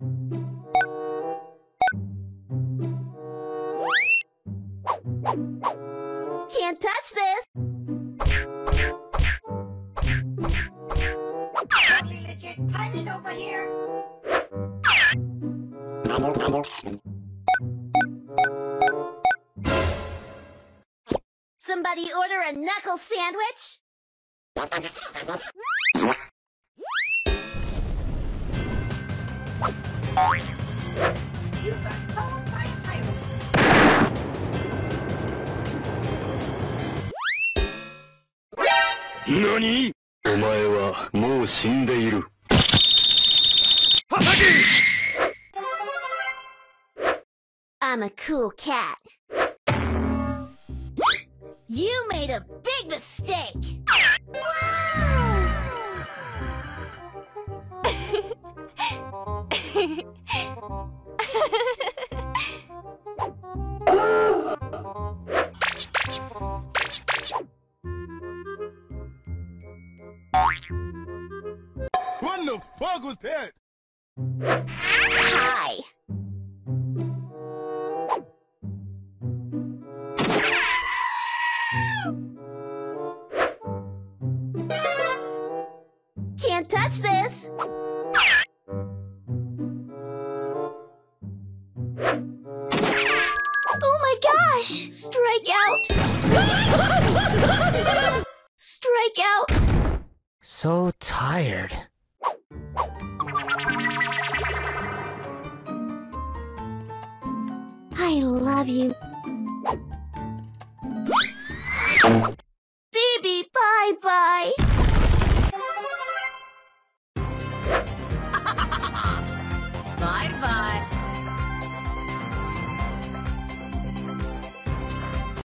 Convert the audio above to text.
Can't touch this! Totally legit pirate over here! Somebody order a knuckle sandwich? You've got owned by a pirate! NANI?! お前はもう死んでいる。 I'm a cool cat. You made a big mistake! What the fuck was that? Hi. Can't touch this! Oh my gosh! Strike out! Strike out! So tired. I love you. Bibi, bye-bye! Bye-bye!